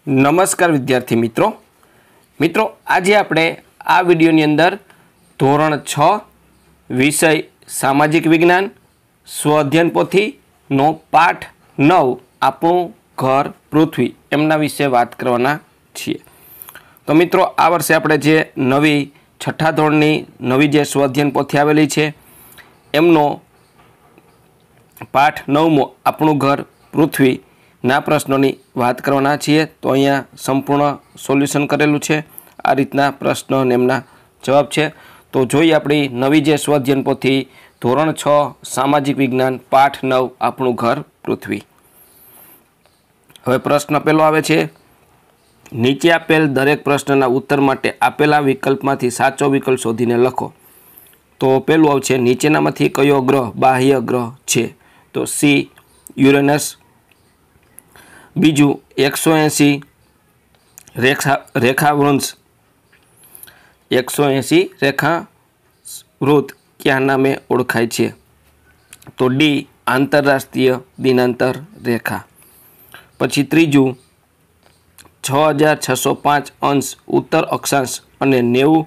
नमस्कार विद्यार्थी मित्रों आज आपणे आ विडियोनी अंदर धोरण 6 विषय सामाजिक विज्ञान स्वाध्ययन पोथी नो पाठ 9 आपणुं घर पृथ्वी एमना विषे बात करवाना छीए। तो मित्रों आ वर्षे आपणे जे नवी छठा धोरणनी नवी जे स्वाध्ययन पोथी आवेली छे एमनो पाठ 9मो आपणुं घर पृथ्वी ना प्रश्नों बात करवाना छीए। तो अहींया संपूर्ण सोल्यूशन करेलू छे। आ रीतना प्रश्न ने एमना जवाब छे। तो जोईए आपणी नवी जे स्वाध्ययन पोथी धोरण 6 सामाजिक विज्ञान पाठ 9 आपणुं घर पृथ्वी। हवे प्रश्न पहेलो आवे छे, नीचे आपेल दरेक प्रश्नना उत्तर माटे आपेला विकल्पमांथी साचो विकल्प शोधीने लखो। तो पहेलुं आवशे नीचेनामांथी कयो ग्रह बाह्य ग्रह छे? तो सी युरेनस। बीजू 180 रेखावृंश 180 रेखावृत्त क्या नामे ओळखाय छे? तो डी आंतरराष्ट्रीय दिनांतर रेखा। पछी त्रीजू 6605 अंश उत्तर अक्षांश अने 90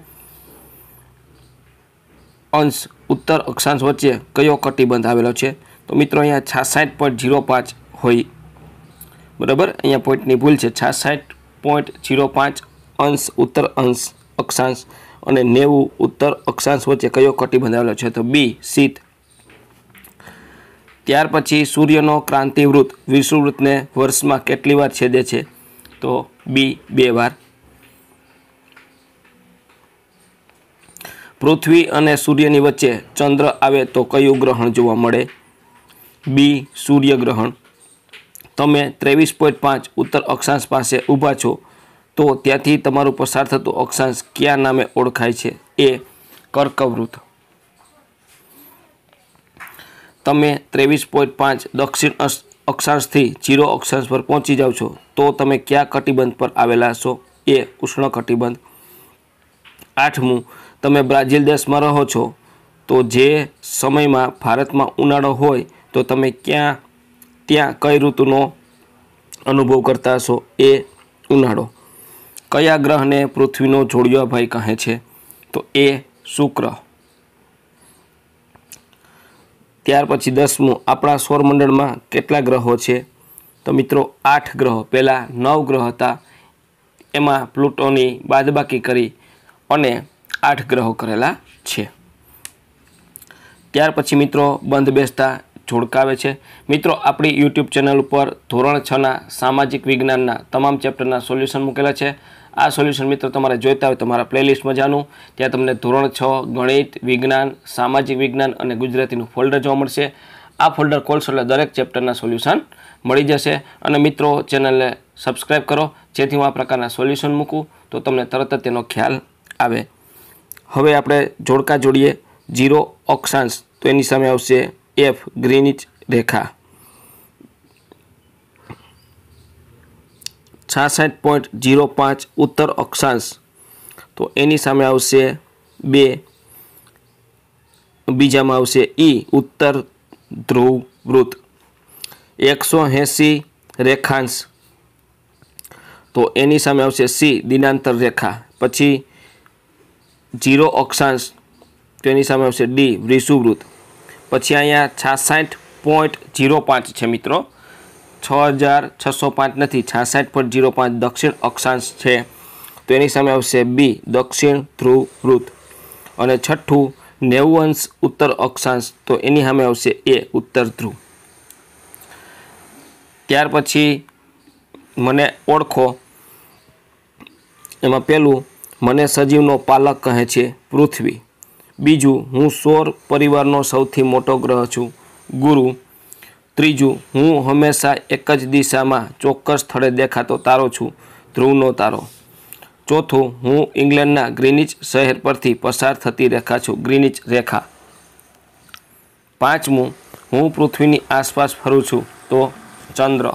अंश उत्तर अक्षांश वच्चे कयो कटिबंध आवेलो छे? तो मित्रों अहींया 66.05 होय बराबर। अहींया पॉइंटनी भूल छे। 66.05 अंश उत्तर अंश अक्षांश अने 90 उत्तर अक्षांश वच्चे कयो कटिबंध आवेलो छे? तो बी शीत। त्यार पछी सूर्यनो क्रांतिवृत्त विषुववृत्तने वर्षमां केटली वार छेदे छे? तो बी 2 वार। पृथ्वी अने सूर्यनी वच्चे चंद्र आवे तो कयुं ग्रहण जोवा मळे? बी सूर्यग्रहण। तमे 23.5 उत्तर अक्षांश पासे ऊभा छो तो त्यांथी तमारुं पसार थतो अक्षांश क्या नामे ओळखाय छे? ए कर्कवृत्त। तमे 23.5 दक्षिण अक्षांशथी 0 अक्षांश पर पहोंची जाओ छो तो तमे क्या कटिबंध पर आवेला छो? ए उष्ण कटिबंध। 8मु तमे ब्राजील देशमां रहो छो तो जे समयमां भारतमां उनाळो होय तो तमे ત્યાં કઈ ઋતુનો અનુભવ કરતા હશો? એ ઉનાળો। કયા ગ્રહને પૃથ્વીનો જોડિયો ભાઈ કહે છે? તો એ શુક્ર। ત્યાર પછી 10મું આપણા સૌરમંડળમાં કેટલા ગ્રહો છે? તો મિત્રો 8 ગ્રહો। પહેલા 9 ગ્રહ હતા એમાં પ્લુટોની બાદબાકી કરી અને 8 ગ્રહો કરેલા છે। ત્યાર પછી મિત્રો બંધ બેસતા જોડકાવે છે। मित्रों अपनी यूट्यूब चैनल पर धोरण 6 सामाजिक विज्ञान तमाम चेप्टरना सोल्यूशन मूकेला है। आ सोल्यूशन मित्रों तमारे जोईता होय तो मारा प्लेलिस्ट में जाणुं। त्यां तमने धोरण 6 गणित विज्ञान सामाजिक विज्ञान और गुजरातीनुं फोल्डर जोवा मळशे। आ फोल्डर खोलशो एटले दरेक चेप्टरना सोल्यूशन मळी जशे। अने मित्रों चेनलने सब्सक्राइब करो जेथी हुं आ प्रकारना सोल्यूशन मूकूं तो तमने तरत ज तेनो ख्याल आवे। हवे आपणे जोड़का जोड़ीए। 0 अक्षांश तो एनी सामे आवशे एफ ग्रीनिच रेखा। 66.05 उत्तर अक्षांश तो एनी सामे आवशे 2। बीजामां आवशे ई उत्तर ध्रुव वृत्त। 180 रेखांश तो एनी सामे आवशे सी दिनांतर रेखा। पछी 0 अक्षांश तो एनी सामे आवशे डी विषुववृत्त। पछी अहींया 66.05 छे मित्रों। 6605 नहीं 66.05 दक्षिण अक्षांश है तो एनी सामे आवशे बी दक्षिण ध्रुव वृत्त। और छठू 90 अंश उत्तर अक्षांश तो एनी सामे आवशे ए उत्तर ध्रुव। त्यार पछी मने ओळखो एमां पहेलुं मने सजीवनो पालक कहे छे? पृथ्वी। बीजू हूँ सौर परिवारनो सौथी मोटो ग्रह छूँ? गुरु। त्रीजू हूँ हमेशा एक ज दिशा में चोक्कस स्थळे देखातो तारो छूँ? ध्रुवनो तारो। चौथुं हूँ इंग्लेंडना ग्रीनिच शहर परथी पसार थती रेखा छूँ? ग्रीनिच रेखा। 5मुं हूँ पृथ्वीनी आसपास फरू छूँ? तो चंद्र।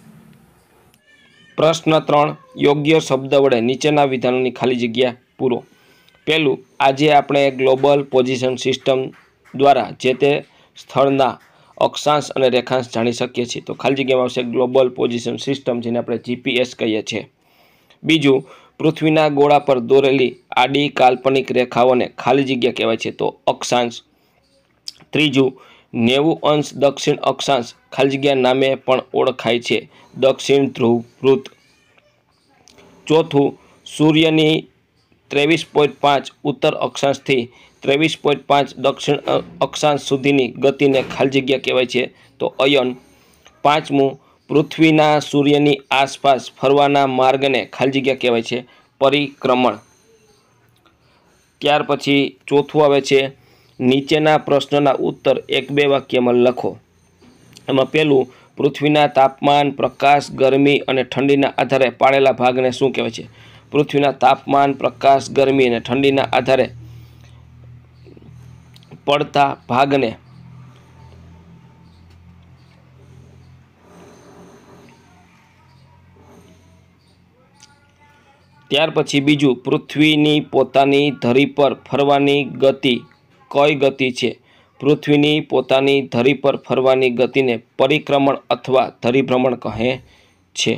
प्रश्न 3 योग्य शब्द वडे नीचेना विधानोनी खाली जग्या पूरो। पहलू आज आपणे ग्लोबल पोजिशन सिस्टम द्वारा जे ते स्थळना અક્ષાંશ અને રેખાંશ જાણી શકીએ છીએ? તો ખાલી જગ્યામાં આવશે ગ્લોબલ પોઝિશન સિસ્ટમ, જેને આપણે GPS કહીએ છીએ. બીજું, પૃથ્વીના ગોળા પર દોરેલી આડી કાલ્પનિક રેખાઓને ખાલી જગ્યા કહેવાય છે? તો અક્ષાંશ. ત્રીજું, 90° દક્ષિણ અક્ષાંશ ખાલી જગ્યા નામે પણ ઓળખાય છે? દક્ષિણ ધ્રુવ વૃત્ત. ચોથું, સૂર્યની 23.5 ઉત્તર અક્ષાંશથી 23.5 દક્ષિણ અક્ષાંશ સુધીની ગતિને ખાલી જગ્યા કહેવાય છે? તો અયન. પાંચમું, પૃથ્વીના સૂર્યની આસપાસ ફરવાના માર્ગને ખાલી જગ્યા કહેવાય છે? પરિક્રમણ. ત્યાર પછી ચોથું આવે છે, નીચેના પ્રશ્નના ઉત્તર 1-2 વાક્યમાં લખો. એમાં પહેલું, પૃથ્વીના તાપમાન, પ્રકાશ, ગરમી અને ઠંડીના આધારે પાડેલા ભાગને શું કહેવાય છે? પૃથ્વીના તાપમાન, પ્રકાશ, ગરમી અને ઠંડીના આધારે પડતા ભાગને ત્યાર પછી બીજું, પૃથ્વીની પોતાની ધરી પર ફરવાની ગતિ કઈ ગતિ છે? પૃથ્વીની પોતાની ધરી પર ફરવાની ગતિને પરિક્રમણ અથવા ધરીભ્રમણ કહે છે.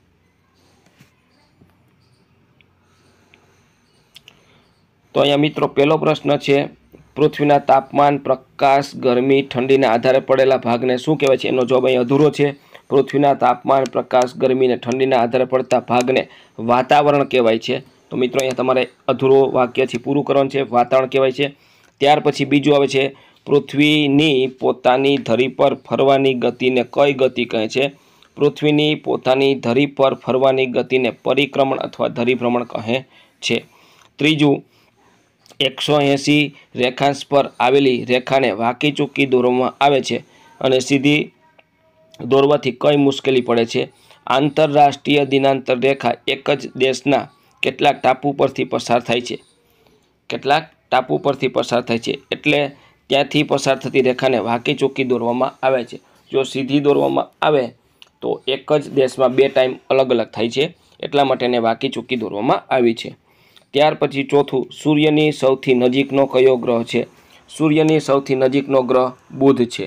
તો અહીંયા મિત્રો પહેલો પ્રશ્ન છે, પૃથ્વીના તાપમાન, પ્રકાશ, ગરમી, ઠંડીના આધારે પડેલા ભાગને શું કહેવાય છે? એનો જવાબ અહીં અધૂરો છે. પૃથ્વીના તાપમાન, પ્રકાશ, ગરમી અને ઠંડીના આધારે પડતા ભાગને વાતાવરણ કહેવાય છે. તો મિત્રો અહીંયા તમારે અધૂરો વાક્યથી પૂરું કરવાનું છે, વાતાવરણ કહેવાય છે. ત્યાર પછી બીજું આવે છે, પૃથ્વીની પોતાની ધરી પર ફરવાની ગતિને કઈ ગતિ કહે છે? પૃથ્વીની પોતાની ધરી પર ફરવાની ગતિને પરિક્રમણ અથવા ધરીભ્રમણ કહે છે. ત્રીજું, 180 રેખાંશ પર આવેલી રેખાને વાંકી ચૂકી દોરવામાં આવે છે અને સીધી દોરવાથી કઈ મુશ્કેલી પડે છે? આંતરરાષ્ટ્રીય દિનાંતર રેખા એક જ દેશના કેટલાક ટાપુ પરથી પસાર થાય છે? કેટલાક ટાપુ પરથી પસાર થાય છે એટલે ત્યાંથી પસાર થતી રેખાને વાંકી ચૂકી દોરવામાં આવે છે. જો સીધી દોરવામાં આવે તો એક જ દેશમાં 2 ટાઈમ અલગ અલગ થાય છે, એટલા માટે એને વાંકી ચૂકી દોરવામાં આવી છે. ત્યાર પછી ચોથું, સૂર્યની સૌથી નજીકનો કયો ગ્રહ છે? સૂર્યની સૌથી નજીકનો ગ્રહ બુધ છે.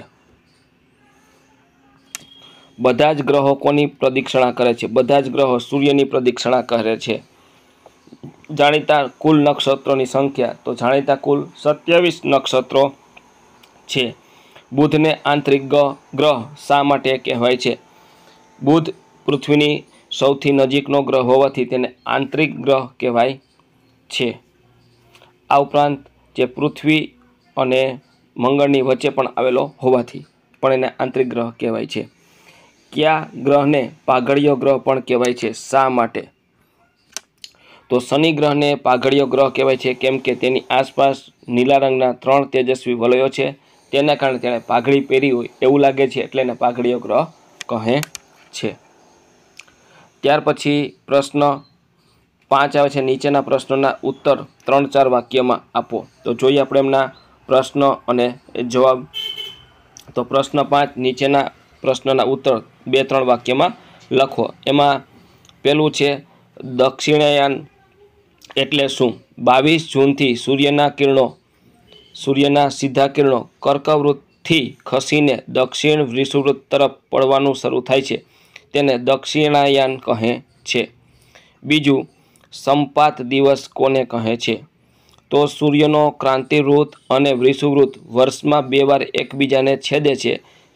બધા જ ગ્રહો કોની પ્રદક્ષિણા કરે છે? બધા જ ગ્રહો સૂર્યની પ્રદક્ષિણા કરે છે. જાણીતા કુલ નક્ષત્રોની સંખ્યા, તો જાણીતા કુલ 27 નક્ષત્રો છે. બુધને આંતરિક ગ્રહ શા માટે કહેવાય છે? બુધ પૃથ્વીની સૌથી નજીકનો ગ્રહ હોવાથી તેને આંતરિક ગ્રહ કહેવાય છે. આ ઉપરાંત જે પૃથ્વી અને મંગળની વચ્ચે પણ આવેલો હોવાથી પણ એને આંતરિક ગ્રહ કહેવાય છે. કયા ગ્રહને પાઘડિયો ગ્રહ પણ કહેવાય છે? શા માટે? તો શનિ ગ્રહને પાઘડિયો ગ્રહ કહેવાય છે કેમ કે તેની આસપાસ નીલા રંગના 3 તેજસ્વી વલયો છે. તેના કારણે તેણે પાઘડી પહેરી હોય એવું લાગે છે, એટલે એને પાઘડિયો ગ્રહ કહે છે. ત્યાર પછી પ્રશ્ન 5 આવે છે, નીચેના પ્રશ્નોના ઉત્તર 3-4 વાક્યમાં આપો. તો જોઈએ આપણે એમના પ્રશ્ન અને જવાબ. તો પ્રશ્ન 5, નીચેના પ્રશ્નના ઉત્તર 2-3 વાક્યમાં લખો. એમાં પહેલું છે, દક્ષિણાયન એટલે શું? 22 જૂનથી સૂર્યના સીધા કિરણો કર્કવૃતથી ખસીને દક્ષિણ વૃષભવૃત્ત તરફ પડવાનું શરૂ થાય છે, તેને દક્ષિણાયન કહે છે. બીજું, સંપાત દિવસ કોને કહે છે? તો સૂર્યનો ક્રાંતિવૃત્ત અને વૃષભવૃત્ત વર્ષમાં 2 વાર એકબીજાને છેદે છે.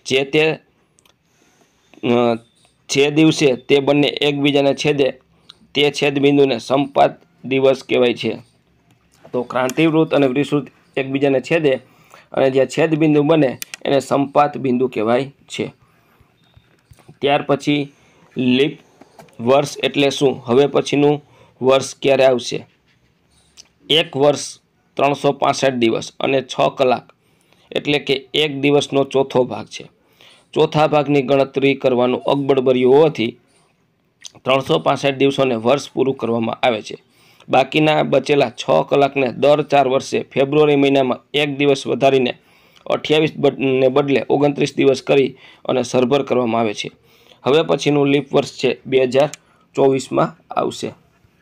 જે દિવસે તે બંને એકબીજાને છેદે તે છેદબિંદુને સંપાત દિવસ કહેવાય છે. તો ક્રાંતિવૃત્ત અને વૃષભવૃત્ત એકબીજાને છેદે અને જ્યાં છેદબિંદુ બને એને સંપાત બિંદુ કહેવાય છે. ત્યાર પછી લીપ વર્ષ એટલે શું? હવે પછીનું વર્ષ ક્યારે આવશે? એક વર્ષ 365 દિવસ અને 6 કલાક એટલે કે એક દિવસનો ચોથો ભાગ છે. ચોથા ભાગની ગણતરી કરવાનું અગબડબર્યું હોવાથી 365 દિવસોને વર્ષ પૂરું કરવામાં આવે છે. બાકીના બચેલા 6 કલાકને દર 4 વર્ષે ફેબ્રુઆરી મહિનામાં 1 દિવસ વધારીને 28 ને બદલે 29 દિવસ કરી અને સરભર કરવામાં આવે છે. હવે પછીનું લીપ વર્ષ છે 2024માં આવશે.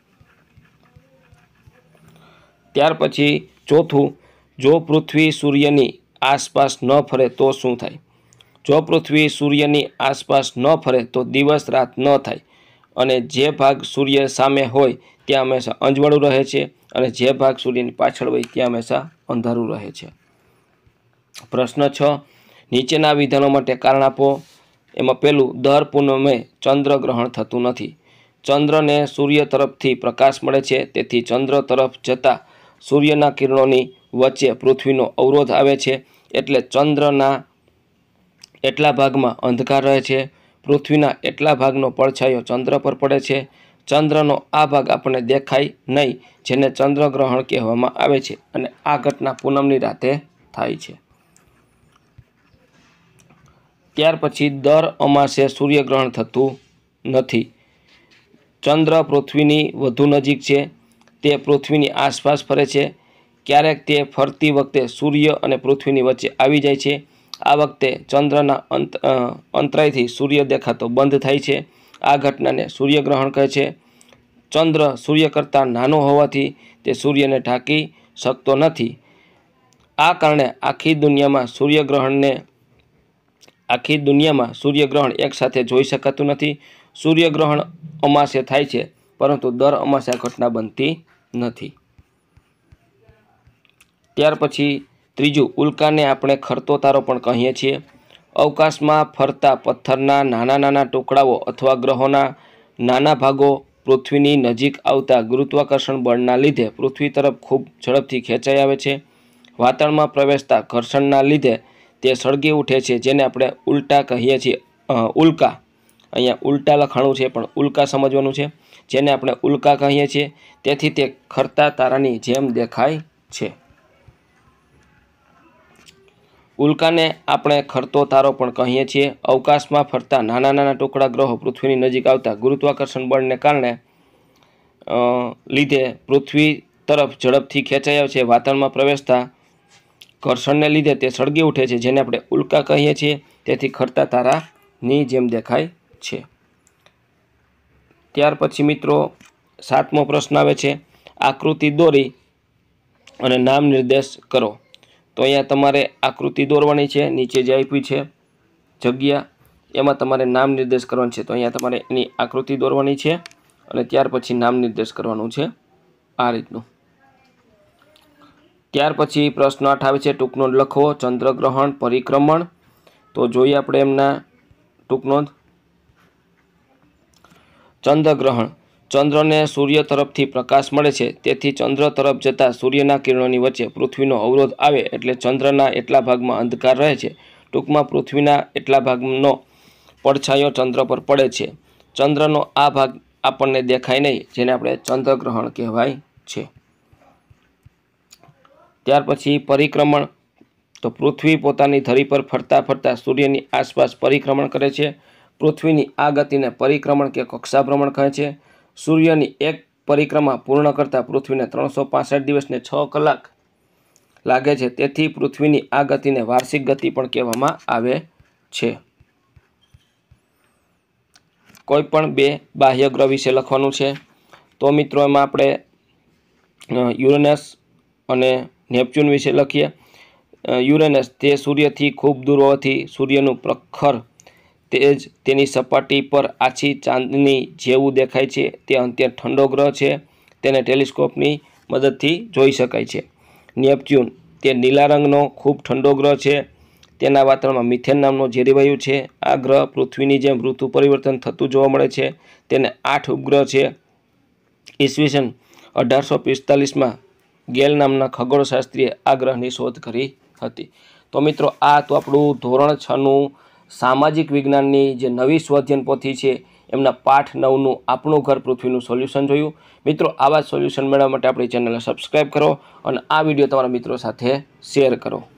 ત્યાર પછી ચોથું, જો પૃથ્વી સૂર્યની આસપાસ ન ફરે તો શું થાય? જો પૃથ્વી સૂર્યની આસપાસ ન ફરે તો દિવસ રાત ન થાય અને જે ભાગ સૂર્ય સામે હોય ત્યાં હંમેશા અંજવાળું રહે છે અને જે ભાગ સૂર્યની પાછળ હોય ત્યાં હંમેશા અંધારું રહે છે। પ્રશ્ન 6, નીચેના વિધાનો માટે કારણ આપો। એમાં પહેલું, દર પૂનમે ચંદ્રગ્રહણ થતું નથી। ચંદ્રને સૂર્ય તરફથી પ્રકાશ મળે છે, તેથી ચંદ્ર તરફ જતા સૂર્યના કિરણોની વચ્ચે પૃથ્વીનો અવરોધ આવે છે, એટલે ચંદ્રના એટલા ભાગમાં અંધકાર રહે છે। પૃથ્વીના એટલા ભાગનો પડછાયો ચંદ્ર પર પડે છે। ચંદ્રનો આ ભાગ આપણને દેખાય નહીં, જેને ચંદ્રગ્રહણ કહેવામાં આવે છે, અને આ ઘટના પૂનમની રાતે થાય છે। ત્યાર પછી દર અમાસે સૂર્યગ્રહણ થતું નથી। ચંદ્ર પૃથ્વીની વધુ નજીક છે, તે પૃથ્વીની આસપાસ ફરે છે। ક્યારેક તે ફરતી વખતે સૂર્ય અને પૃથ્વીની વચ્ચે આવી જાય છે। આ વખતે ચંદ્રના અંતરાયથી સૂર્ય દેખાતો બંધ થાય છે। આ ઘટનાને સૂર્યગ્રહણ કહે છે। ચંદ્ર સૂર્ય કરતાં નાનો હોવાથી તે સૂર્યને ઢાંકી શકતો નથી। આ કારણે આખી દુનિયામાં સૂર્યગ્રહણ એકસાથે જોઈ શકાતું નથી। સૂર્યગ્રહણ અમાસે થાય છે, પરંતુ દર અમાસે આ ઘટના બનતી નથી। ત્યાર પછી ત્રીજું, ઉલ્કાને આપણે ખરતો તારો પણ કહીએ છીએ। અવકાશમાં ફરતા પથ્થરના નાના નાના ટુકડાઓ અથવા ગ્રહોના નાના ભાગો પૃથ્વીની નજીક આવતા ગુરુત્વાકર્ષણ બળના લીધે પૃથ્વી તરફ ખૂબ ઝડપથી ખેંચાઈ આવે છે। વાતાવરણમાં પ્રવેશતા ઘર્ષણના લીધે તે સળગી ઉઠે છે, જેને આપણે ઉલ્ટા કહીએ છીએ। ઉલ્કા, અહીંયા ઉલ્ટા લખાણું છે પણ ઉલ્કા સમજવાનું છે, જેને આપણે ઉલ્કા કહીએ છીએ। તેથી તે ખરતા તારાની જેમ દેખાય છે। ઉલ્કાને આપણે ખરતો તારો પણ કહીએ છીએ। અવકાશમાં ફરતા નાના નાના ટુકડા ગ્રહો પૃથ્વીની નજીક આવતા ગુરુત્વાકર્ષણ બળને કારણે લીધે પૃથ્વી તરફ ઝડપથી ખેંચાઈ આવે છે। વાતાવરણમાં પ્રવેશતા ઘર્ષણને લીધે તે સળગી ઉઠે છે, જેને આપણે ઉલ્કા કહીએ છીએ। તેથી ખરતા તારાની જેમ દેખાય છે। ત્યાર પછી મિત્રો 7મો પ્રશ્ન આવે છે, આકૃતિ દોરી અને નામ નિર્દેશ કરો। તો અહીંયા તમારે આકૃતિ દોરવાની છે, નીચે જે આપી છે જગ્યા, એમાં તમારે નામ નિર્દેશ કરવાનું છે। તો અહીંયા તમારે એની આકૃતિ દોરવાની છે અને ત્યાર પછી નામ નિર્દેશ કરવાનું છે આ રીતનું। ત્યાર પછી પ્રશ્ન 8 આવે છે, ટૂંક નોંધ લખો। ચંદ્રગ્રહણ, પરિક્રમણ। તો જોઈએ આપણે એમના ટૂંક નોંધ। ચંદ્રગ્રહણ, ચંદ્રને સૂર્ય તરફથી પ્રકાશ મળે છે, તેથી ચંદ્ર તરફ જતા સૂર્યના કિરણોની વચ્ચે પૃથ્વીનો અવરોધ આવે એટલે ચંદ્રના એટલા ભાગમાં અંધકાર રહે છે। ટૂંકમાં પૃથ્વીના એટલા ભાગનો પડછાયો ચંદ્ર પર પડે છે। ચંદ્રનો આ ભાગ આપણને દેખાય નહીં, જેને આપણે ચંદ્રગ્રહણ કહેવાય છે। ત્યાર પછી પરિક્રમણ, તો પૃથ્વી પોતાની ધરી પર ફરતા ફરતા સૂર્યની આસપાસ પરિક્રમણ કરે છે। પૃથ્વીની આ ગતિને પરિક્રમણ કે કક્ષાભ્રમણ કહે છે। સૂર્યની એક પરિક્રમા પૂર્ણ કરતાં પૃથ્વીને 365 દિવસને 6 કલાક લાગે છે, તેથી પૃથ્વીની આ ગતિને વાર્ષિક ગતિ પણ કહેવામાં આવે છે। કોઈ પણ 2 બાહ્ય ગ્રહ વિશે લખવાનું છે। તો મિત્રો એમાં આપણે યુરેનસ અને નેપચ્યુન વિશે લખીએ। યુરેનસ તે સૂર્યથી ખૂબ દૂર હોવાથી સૂર્યનું પ્રખર તેજ તેની સપાટી પર આછી ચાંદની જેવું દેખાય છે। તે અત્યંત ઠંડો ગ્રહ છે, તેને ટેલિસ્કોપની મદદથી જોઈ શકાય છે। નેપચ્યુન તે નીલા રંગનો ખૂબ ઠંડો ગ્રહ છે, તેના વાતાવરણમાં મિથેન નામનો ઝેરી વાયુ છે। આ ગ્રહ પૃથ્વીની જેમ ઋતુ પરિવર્તન થતું જોવા મળે છે। તેને 8 ઉપગ્રહ છે। ઈસવીસન 1845માં ગેલ નામના ખગોળશાસ્ત્રીએ આ ગ્રહની શોધ કરી હતી। તો મિત્રો આ તો આપણું ધોરણ 6નું સામાજિક વિજ્ઞાનની જે નવી સ્વઅધ્યયન પોથી છે એમના પાઠ 9નું આપણું ઘર પૃથ્વીનું સોલ્યુશન જોયું। મિત્રો આવા સોલ્યુશન મેળવવા માટે આપણી ચેનલને સબસ્ક્રાઈબ કરો અને આ વિડીયો તમારા મિત્રો સાથે શેર કરો।